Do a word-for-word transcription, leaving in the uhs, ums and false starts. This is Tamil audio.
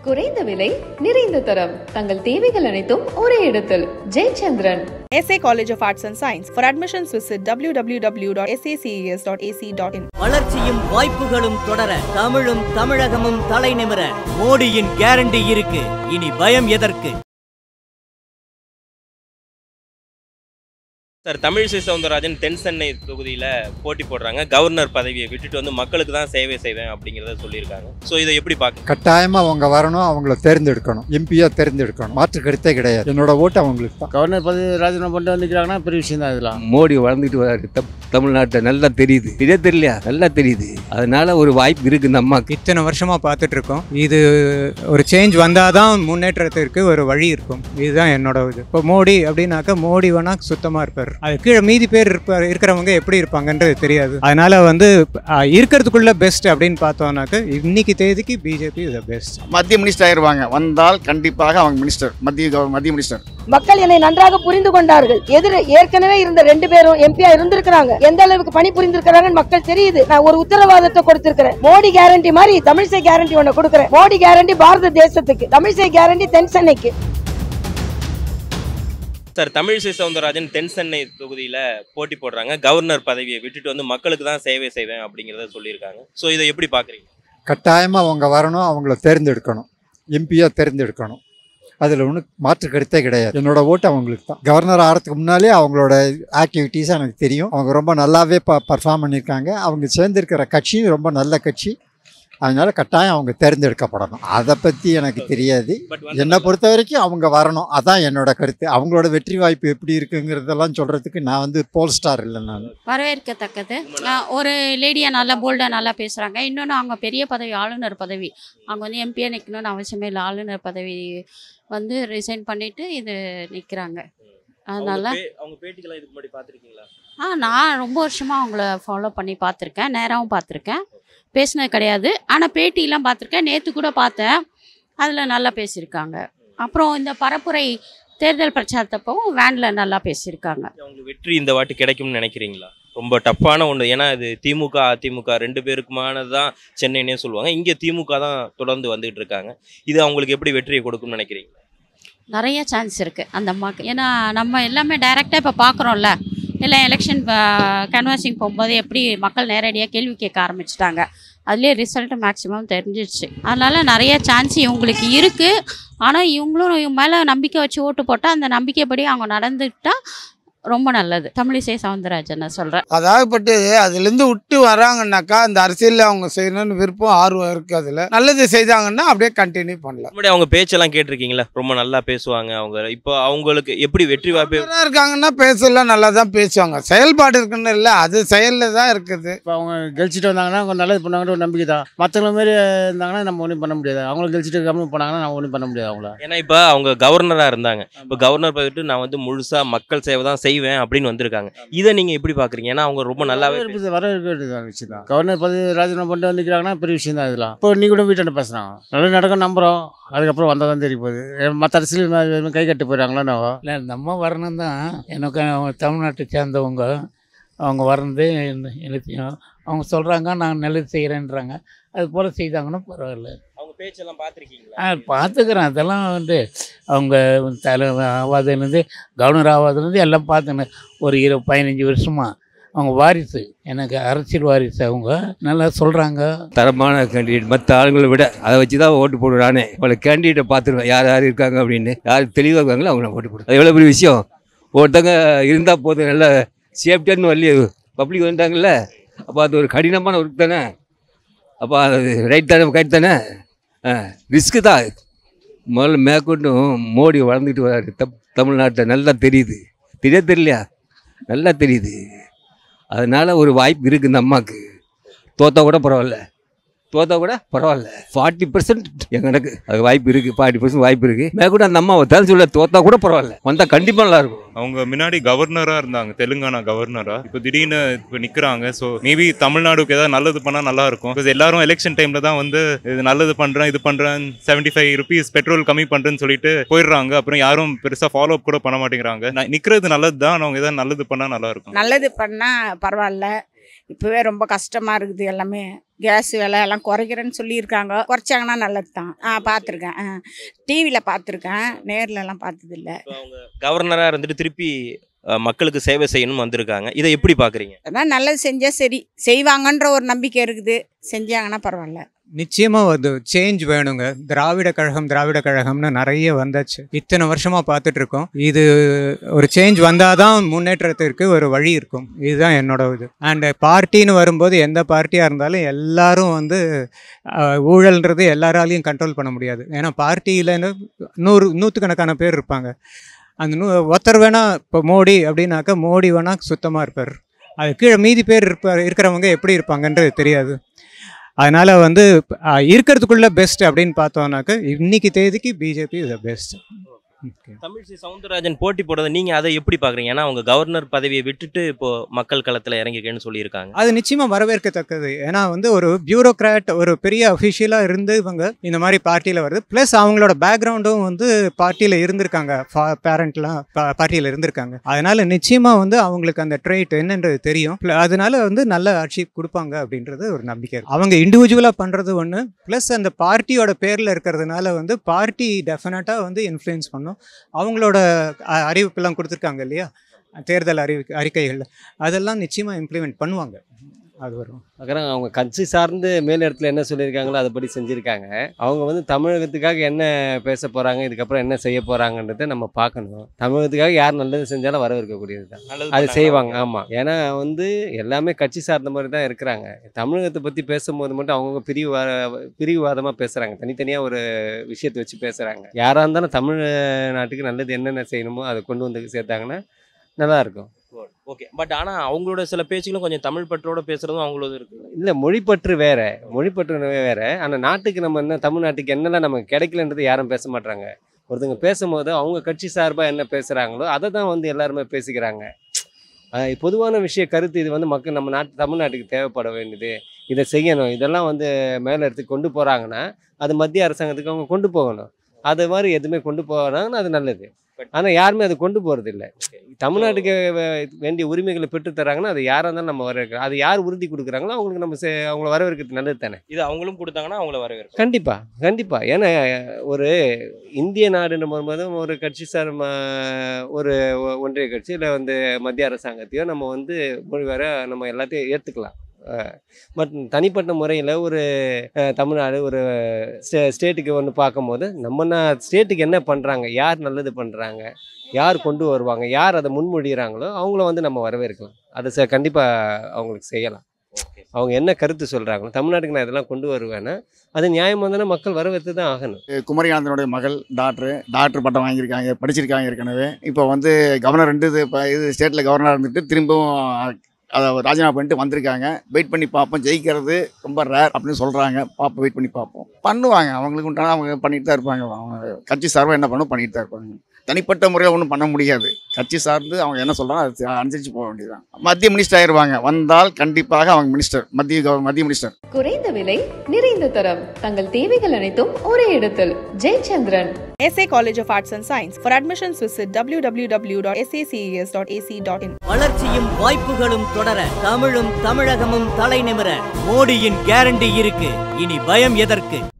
குறைந்த விலை நிறைந்த தரம் தங்கள் தேவைகள் அனைத்தும் ஒரே இடத்தில் Jayachandran. S A College of Arts and Science. For admissions visit w w w dot s a c e s dot a c dot in. வளர்ச்சியும் வாய்ப்புகளும் தொடர தமிழும் தமிழகமும் தலைநிமிர மோடியின் கேரண்டி இருக்கு. இனி பயம் எதற்கு? சார், தமிழிசை சவுந்தரராஜன் தென் சென்னை தொகுதியில் போட்டி போடுறாங்க. கவர்னர் பதவியை விட்டுட்டு வந்து மக்களுக்கு தான் சேவை செய்வேன் அப்படிங்கிறத சொல்லியிருக்காங்க. ஸோ இதை எப்படி பார்க்க? கட்டாயமாக அவங்க வரணும், அவங்கள தேர்ந்தெடுக்கணும், எம்பியாக தேர்ந்தெடுக்கணும். மாற்று கருத்தே கிடையாது. என்னோட ஓட்டு அவங்களுக்கு தான். கவர்னர் பதவி ராஜினாமா பண்ணிட்டு வந்துக்கிறாங்கன்னா பெரிய விஷயம் தான். இதெல்லாம் மோடி வளர்ந்துட்டு வராரு. தமிழ்நாட்டை நல்லா தெரியுது. இதே தெரியலையா? நல்லா தெரியுது. அதனால ஒரு வாய்ப்பு இருக்கு. இந்த அம்மாக்கு இத்தனை வருஷமா பார்த்துட்டு இருக்கோம். இது ஒரு சேஞ்ச் வந்தாதான் முன்னேற்றத்திற்கு ஒரு வழி இருக்கும். இதுதான் என்னோட இது. இப்போ மோடி அப்படின்னாக்கா மோடி வேணா சுத்தமா இருப்பார். அது கீழே மீதி பேர் இருப்பார் இருக்கிறவங்க எப்படி இருப்பாங்கன்றது தெரியாது. அதனால வந்து இருக்கிறதுக்குள்ள பெஸ்ட் அப்படின்னு பார்த்தோம்னாக்க இன்னைக்கு தேதிக்கு பிஜேபி இஸ் த பெஸ்ட். மத்திய மினிஸ்டர் ஆயிடுவாங்க. வந்தால் கண்டிப்பாக அவங்க மினிஸ்டர், மத்திய மத்திய மினிஸ்டர். மக்கள் என்னை நன்றாக புரிந்து கொண்டார்கள். எதிர ஏற்கனவே இருந்த ரெண்டு பேரும் எம்பியா இருந்திருக்கிறாங்க. எந்த அளவுக்கு பணி புரிந்திருக்கிறாங்கன்னு மக்கள் தெரியுது. நான் ஒரு உத்தரவாதத்தை கொடுத்திருக்கிறேன். மோடி கேரண்டி மாதிரி தமிழிசை கேரண்டி ஒண்ணு கொடுக்கிறேன். மோடி கேரண்டி பாரத தேசத்துக்கு, தமிழிசை கேரண்டி தென் சென்னைக்கு. சார், தமிழிசை சவுந்தரராஜன் தென் சென்னை தொகுதியில் போட்டி போடுறாங்க. கவர்னர் பதவியை விட்டுட்டு வந்து மக்களுக்கு தான் சேவை செய்வேன் அப்படிங்கிறத சொல்லியிருக்காங்க. ஸோ இதை எப்படி பார்க்குறீங்க? கட்டாயமாக அவங்க வரணும், அவங்கள தேர்ந்தெடுக்கணும், எம்பியாக தேர்ந்தெடுக்கணும். அதில் ஒன்றும் மாற்று கருத்தே கிடையாது. என்னோட ஓட்டு அவங்களுக்கு தான். கவர்னர் ஆகிறதுக்கு முன்னாலே அவங்களோட ஆக்டிவிட்டீஸ் எனக்கு தெரியும். அவங்க ரொம்ப நல்லாவே ப பர்ஃபார்ம் பண்ணியிருக்காங்க. அவங்க சேர்ந்துருக்கிற கட்சி ரொம்ப நல்ல கட்சி. அதனால கட்டாயம் அவங்க தேர்ந்தெடுக்கப்படணும். அதை பற்றி எனக்கு தெரியாது. என்னை பொறுத்த வரைக்கும் அவங்க வரணும். அதான் என்னோட கருத்து. அவங்களோட வெற்றி வாய்ப்பு எப்படி இருக்குங்கிறதெல்லாம் சொல்கிறதுக்கு நான் வந்து போல் ஸ்டார் இல்லை. நான் வரவேற்கத்தக்கது. ஒரு லேடியாக நல்லா போல்டாக நல்லா பேசுகிறாங்க. இன்னொன்று அவங்க பெரிய பதவி, ஆளுநர் பதவி. அவங்க வந்து எம்பியாக நிற்கணும்னு அவசியமே இல்லை. ஆளுநர் பதவி வந்து ரிசைன் பண்ணிவிட்டு இது நிற்கிறாங்க. அதனால் அவங்க பேட்டிகளை இதுக்கு முன்னாடி பார்த்துருக்கீங்களா? ஆ நான் ரொம்ப வருஷமாக அவங்கள ஃபாலோ பண்ணி பார்த்துருக்கேன். நேராகவும் பார்த்துருக்கேன். பேசினது கிடையாது. ஆனால் பேட்டியெல்லாம் பார்த்துருக்கேன். நேற்று கூட பார்த்தேன். அதில் நல்லா பேசியிருக்காங்க. அப்புறம் இந்த பரப்புரை தேர்தல் பிரச்சாரத்தப்பவும் வேனில் நல்லா பேசியிருக்காங்க. அவங்களுக்கு வெற்றி இந்த வாட்டி கிடைக்கும்னு நினைக்கிறீங்களா? ரொம்ப டஃப்பான ஒன்று. ஏன்னா இது திமுக அதிமுக ரெண்டு பேருக்குமானது தான் சென்னைன்னே சொல்லுவாங்க. இங்கே திமுக தான் தொடர்ந்து வந்துகிட்டு இருக்காங்க. இது அவங்களுக்கு எப்படி வெற்றியை கொடுக்கும்னு நினைக்கிறீங்க? நிறைய சான்ஸ் இருக்குது அந்த அம்மாவுக்கு. ஏன்னா நம்ம எல்லாமே டைரெக்டாக இப்போ பார்க்குறோம்ல. எல்லாம் எலெக்ஷன் கேன்வாசிங் போகும்போது எப்படி மக்கள் நேரடியாக கேள்வி கேட்க ஆரம்பிச்சிட்டாங்க. அதுலேயே ரிசல்ட்டு மேக்ஸிமம் தெரிஞ்சிடுச்சு. அதனால் நிறைய சான்ஸ் இவங்களுக்கு இருக்குது. ஆனால் இவங்களும் இவங்க மேலே நம்பிக்கை வச்சு ஓட்டு போட்டால் அந்த நம்பிக்கைப்படி அவங்க நடந்துக்கிட்டால் ரொம்ப நல்லது. தமிழிசை சவுந்தரராஜன் நான் சொல்கிறேன். அதாகப்பட்டு அதுலேருந்து விட்டு வராங்கன்னாக்கா அந்த அரசியலில் அவங்க செய்யணும்னு விருப்பம் ஆர்வம் இருக்குது. அதில் நல்லது செய்தாங்கன்னா அப்படியே கண்டினியூ பண்ணலாம். முன்னாடி அவங்க பேச்செல்லாம் கேட்டிருக்கீங்களா? ரொம்ப நல்லா பேசுவாங்க அவங்க. இப்போ அவங்களுக்கு எப்படி வெற்றி வாய்ப்பு இருக்காங்கன்னா பேசலாம், நல்லா தான் பேசுவாங்க. செயல்பாடு இருக்குன்னு இல்லை, அது செயலில் தான் இருக்குது. இப்போ அவங்க கழிச்சிட்டு வந்தாங்கன்னா அவங்க நல்லது பண்ணாங்கன்னு ஒரு நம்பிக்கை தான். மற்றவங்க மாரி இருந்தாங்கன்னா நம்ம ஒன்றும் பண்ண முடியாது. அவங்கள கழிச்சிட்டு கம்மி போனாங்கன்னா நம்ம ஒன்றும் பண்ண முடியாது அவங்கள. ஏன்னா இப்போ அவங்க கவர்னராக இருந்தாங்க. இப்போ கவர்னர் போயிட்டு நான் வந்து முழுசாக மக்கள் சேவை தான் செய்வேன் அப்படின்னு வந்திருக்காங்க. இதை நீங்க எப்படி பாக்குறீங்க? ஏன்னா அவங்க ரொம்ப நல்லாவே வரவேற்க விஷயம் தான். கவர்னர் பதவி ராஜினாமா பண்ணிட்டு வந்துக்கிறாங்கன்னா பெரிய விஷயம் தான். இதெல்லாம் இப்போ நீ கூட வீட்டை பேசுறாங்க. நல்லா நடக்கும் நம்புறோம். அதுக்கப்புறம் வந்தால் தான் தெரிய போகுது. மற்ற அரசியல் கை கட்டு போயிடறாங்களோ என்னவோ. இல்லை, நம்ம வரணும் தான். எனக்கு தமிழ்நாட்டை சேர்ந்தவங்க அவங்க வரது நிலத்தையும் அவங்க சொல்கிறாங்க நான் நல்லது செய்கிறேன்றாங்க. அது போல் செய்தாங்கன்னா பரவாயில்ல. அவங்க பேச்செல்லாம் பார்த்துருக்கீங்களா? ஆ பார்த்துக்கிறேன். அதெல்லாம் வந்து அவங்க தலை ஆவாதுலேருந்து கவர்னர் ஆவாதுலேருந்து எல்லாம் பார்த்துன்னு ஒரு இரு பதினஞ்சு வருஷமாக அவங்க வாரிசு, எனக்கு அரசியல் வாரிசு. அவங்க நல்லா சொல்கிறாங்க. தரமான கேண்டிடேட். மற்ற ஆளுங்களை விட அதை வச்சு தான் ஓட்டு போடுறானே. அவளை கேண்டிடேட்டை பார்த்துருவேன் யார் யார் இருக்காங்க அப்படின்னு. யார் தெளிவாக இருக்காங்களோ அவங்க ஓட்டு போடுறேன். அது எவ்வளோ பெரிய விஷயம். ஒருத்தங்க இருந்தால் போதும். நல்ல சேஃப்டியான்னு வரலையே பப்ளிக் வந்துட்டாங்கல்ல. அப்போ அது ஒரு கடினமான ஒர்க் தானே. அப்போ அது ரைட் தானே, கரெக்ட் தானே. ஆ ரிஸ்க்கு தான். முதல்ல மேற்கொண்டும் மோடி வளர்ந்துட்டு வராரு. தப் தமிழ்நாட்டை நல்லா தெரியுது. தெரிய தெரியலையா? நல்லா தெரியுது. அதனால் ஒரு வாய்ப்பு இருக்குது இந்த அம்மாவுக்கு. தோத்தா கூட பரவாயில்ல. தோத்தா கூட பரவாயில்ல. ஃபார்ட்டி பர்சன்ட் எனக்கு அது வாய்ப்பு இருக்குது. ஃபார்ட்டி பர்சன்ட் வாய்ப்பு இருக்குது. மேற்கொண்டு அந்த அம்மா தேர்தல் சொல்ல தோத்தா கூட பரவாயில்ல. வந்தால் கண்டிப்பாக நல்லாயிருக்கும். அவங்க முன்னாடி கவர்னராக இருந்தாங்க, தெலுங்கானா கவர்னராக. இப்போ திடீர்னு இப்போ நிற்கிறாங்க. ஸோ மேபி தமிழ்நாடுக்கு ஏதாவது நல்லது பண்ணால் நல்லாயிருக்கும். பிகாஸ் எல்லாரும் எலெக்ஷன் டைமில் தான் வந்து இது நல்லது பண்ணுறேன், இது பண்ணுறேன், செவன்ட்டி ஃபைவ் ருபீஸ் பெட்ரோல் கம்மி பண்ணுறேன்னு சொல்லிட்டு போயிடுறாங்க. அப்புறம் யாரும் பெருசாக ஃபாலோ அப் கூட பண்ண மாட்டேங்கிறாங்க. நிற்கிறது நல்லது தான். அவங்க ஏதாவது நல்லது பண்ணால் நல்லாயிருக்கும். நல்லது பண்ணால் பரவாயில்ல. இப்போவே ரொம்ப கஷ்டமாக இருக்குது எல்லாமே. கேஸ் விலை எல்லாம் குறைக்கிறேன்னு சொல்லியிருக்காங்க. குறைச்சாங்கன்னா நல்லது தான். ஆ பார்த்துருக்கேன், டிவியில் பார்த்துருக்கேன், நேர்லலாம் பார்த்ததில்ல. அவங்க கவர்னராக இருந்துட்டு திருப்பி அஹ், மக்களுக்கு சேவை செய்யணும்னு வந்திருக்காங்க. இதை எப்படி பார்க்குறீங்க? அதான் நல்லது செஞ்சால் சரி, செய்வாங்கன்ற ஒரு நம்பிக்கை இருக்குது. செஞ்சாங்கன்னா பரவாயில்ல. நிச்சயமாக அது சேஞ்ச் வேணுங்க. திராவிட கழகம் திராவிட கழகம்னு நிறைய வந்தாச்சு, இத்தனை வருஷமாக பார்த்துட்டு இருக்கோம். இது ஒரு சேஞ்ச் வந்தால் தான் முன்னேற்றத்திற்கு ஒரு வழி இருக்கும். இதுதான் என்னோட இது. அண்டு பார்ட்டின்னு வரும்போது எந்த பார்ட்டியாக இருந்தாலும் எல்லாரும் வந்து அஹ், ஊழல்ன்றது எல்லாராலையும் கண்ட்ரோல் பண்ண முடியாது. ஏன்னா பார்ட்டியிலன்னு நூறு நூற்றுக்கணக்கான பேர் இருப்பாங்க. அந்த நூ ஒருத்தர் வேணால் இப்போ மோடி அப்படின்னாக்கா மோடி வேணால் சுத்தமாக இருப்பார். அது கீழே மீதி பேர் இருப்பார் இருக்கிறவங்க எப்படி இருப்பாங்கன்றது தெரியாது. அதனால் வந்து அஹ், இருக்கிறதுக்குள்ள பெஸ்ட் அப்படின்னு பார்த்தோன்னாக்கா இன்னைக்கு தேதிக்கு BJP is the best. Tamilisai Soundararajan போட்டி போடுறதை நீங்க அதை எப்படி பாக்குறீங்க? ஏன்னா அவங்க கவர்னர் பதவியை விட்டுட்டு இப்போ மக்கள் களத்துல இறங்கிக்கன்னு சொல்லியிருக்காங்க. அது நிச்சயமாக வரவேற்கத்தக்கது. ஏன்னா வந்து ஒரு பியூரோக்ராட் ஒரு பெரிய அஃபிஷியலாக இருந்து இவங்க இந்த மாதிரி பார்ட்டியில் வருது. ப்ளஸ் அவங்களோட பேக்ரவுண்டும் வந்து பார்ட்டியில் இருந்திருக்காங்க, பேரண்ட்லாம் பார்ட்டியில் இருந்திருக்காங்க. அதனால நிச்சயமாக வந்து அவங்களுக்கு அந்த ட்ரேட் என்னன்றது தெரியும். அதனால வந்து நல்ல ஆட்சி கொடுப்பாங்க அப்படின்றது ஒரு நம்பிக்கை இருக்கு. அவங்க இண்டிவிஜுவலாக பண்ணுறது ஒன்று, ப்ளஸ் அந்த பார்ட்டியோட பேரில் இருக்கிறதுனால வந்து பார்ட்டி டெஃபினட்டாக வந்து இன்ஃப்ளூயன்ஸ் பண்ணும். அவங்களோட அ- அறிவிப்பெல்லாம் கொடுத்துருக்காங்க இல்லையா, தேர்தல் அறிவி அறிக்கைகளில் அதெல்லாம் நிச்சயமாக இம்ப்ளிமெண்ட் பண்ணுவாங்க. அது வரும். அப்புறம் அவங்க கட்சி சார்ந்து மேல் இடத்துல என்ன சொல்லியிருக்காங்களோ அதுபடி செஞ்சுருக்காங்க. அவங்க வந்து தமிழகத்துக்காக என்ன பேச போகிறாங்க, இதுக்கப்புறம் என்ன செய்ய போகிறாங்கன்றதை நம்ம பார்க்கணும். தமிழகத்துக்காக யார் நல்லது செஞ்சாலும் வரவேற்கக்கூடியது தான், நல்லது அது பண்ணாங்க. செய்வாங்க. ஆமாம், ஏன்னா வந்து எல்லாமே கட்சி சார்ந்த மாதிரி தான் இருக்கிறாங்க. தமிழகத்தை பற்றி பேசும்போது மட்டும் அவங்கவுங்க பிரிவு பிரிவுவாதமாக பேசுகிறாங்க, தனித்தனியாக ஒரு விஷயத்தை வச்சு பேசுகிறாங்க. யாராக இருந்தாலும் தமிழ் நாட்டுக்கு நல்லது என்னென்ன செய்யணுமோ அதை கொண்டு வந்து சேர்த்தாங்கன்னா நல்லாயிருக்கும். ஓகே, பட் ஆனா அவங்களோட சில பேச்சுகளும் கொஞ்சம் தமிழ் பற்றோட பேசுறதும் அவங்களோட இருக்கு. இல்லை, மொழிப்பற்று வேற, மொழிப்பற்று வேற. ஆனால் நாட்டுக்கு நம்ம என்ன, தமிழ்நாட்டுக்கு என்னெல்லாம் நமக்கு கிடைக்கலன்றது யாரும் பேச மாட்டாங்க. ஒருத்தங்க பேசும்போது அவங்க கட்சி சார்பாக என்ன பேசுகிறாங்களோ அதை தான் வந்து எல்லாருமே பேசிக்கிறாங்க. அஹ் பொதுவான விஷய கருத்து இது வந்து மக்கள் நம்ம நாட்டு தமிழ்நாட்டுக்கு தேவைப்பட வேண்டியது, இதை செய்யணும், இதெல்லாம் வந்து மேலே எடுத்து கொண்டு போகிறாங்கன்னா அது மத்திய அரசாங்கத்துக்கு அவங்க கொண்டு போகணும். அது மாதிரி எதுவுமே கொண்டு போகிறாங்கன்னா அது நல்லது. ஆனால் யாருமே அதை கொண்டு போகிறது இல்லை. தமிழ்நாட்டுக்கு வே- வேண்டிய உரிமைகளை பெற்று தராங்கன்னா அது யாராக இருந்தாலும் நம்ம வரவேற்கிறோம். அது யார் உறுதி கொடுக்குறாங்களோ அவங்களுக்கு நம்ம செ- அவங்கள வரவேற்கிறது நல்லது தானே. இது அவங்களும் கொடுத்தாங்கன்னா அவங்கள வரவேற்கும். கண்டிப்பாக கண்டிப்பாக. ஏன்னா ஒரு இந்திய நாடுன்ற போதும் ஒரு கட்சி சார் ம- ஒரு ஒ- ஒன்றிய கட்சி இல்லை வந்து மத்திய அரசாங்கத்தையோ நம்ம வந்து மொழி வேற நம்ம எல்லாத்தையும் ஏற்றுக்கலாம். பட் தனிப்பட்ட முறையில் ஒரு அஹ், தமிழ்நாடு ஒரு ஸ்டே ஸ்டேட்டுக்கு ஒன்று பார்க்கும்போது நம்ம நா- ஸ்டேட்டுக்கு என்ன பண்ணுறாங்க, யார் நல்லது பண்ணுறாங்க, யார் கொண்டு வருவாங்க, யார் அதை முன்மொழிகிறாங்களோ அவங்கள வந்து நம்ம வரவேற்கலாம். அதை ச கண்டிப்பாக அவங்களுக்கு செய்யலாம். அவங்க என்ன கருத்து சொல்கிறாங்களோ தமிழ்நாட்டுக்கு நான் இதெல்லாம் கொண்டு வருவேன்னா அது நியாயமாக தானே மக்கள் வரவேற்று தான் ஆகணும். குமரியானந்தனுடைய மகள் டாக்டரு டாக்டர் பட்டம் வாங்கியிருக்காங்க, படிச்சிருக்காங்க ஏற்கனவே. இப்போ வந்து கவர்னர் ரெண்டு இது இப்போ இது ஸ்டேட்டில் கவர்னராக இருந்துட்டு திரும்பவும் அதை ராஜினாமா பண்ணிட்டு வந்திருக்காங்க. வெயிட் பண்ணி பார்ப்போம், ஜெயிக்கிறது ரொம்ப ரேர் அப்படின்னு சொல்கிறாங்க. பார்ப்போம், வெயிட் பண்ணி பார்ப்போம். பண்ணுவாங்க, அவங்களுக்கு உண்டான அவங்க பண்ணிட்டு தான் இருப்பாங்க. அவங்க கட்சி சார்பாக என்ன பண்ணணும் பண்ணிட்டு தான் இருப்பாங்க. தனிப்பட்ட முறையில் ஒன்றும் பண்ண முடியாது. கட்சி சார்ந்து அவங்க என்ன சொல்கிறாங்க அது அனுசரித்து போக வேண்டியதுதான். மத்திய மினிஸ்டர் ஆயிடுவாங்க, வந்தால் கண்டிப்பாக அவங்க மினிஸ்டர், மத்திய கவ- மத்திய மினிஸ்டர். குறைந்த விலை நிறைந்த தரம் தங்கள் தேவைகள் அனைத்தும் ஒரே இடத்தில். Jayachandran. S A College of Arts and Science. For admissions, visit w w w dot s a c e s dot a c dot in. வளர்ச்சியும் வாய்ப்புகளும் தொடர தமிழும் தமிழகமும் தலை நிமிர மோடியின் கேரண்டி இருக்கு. இனி பயம் எதற்கு?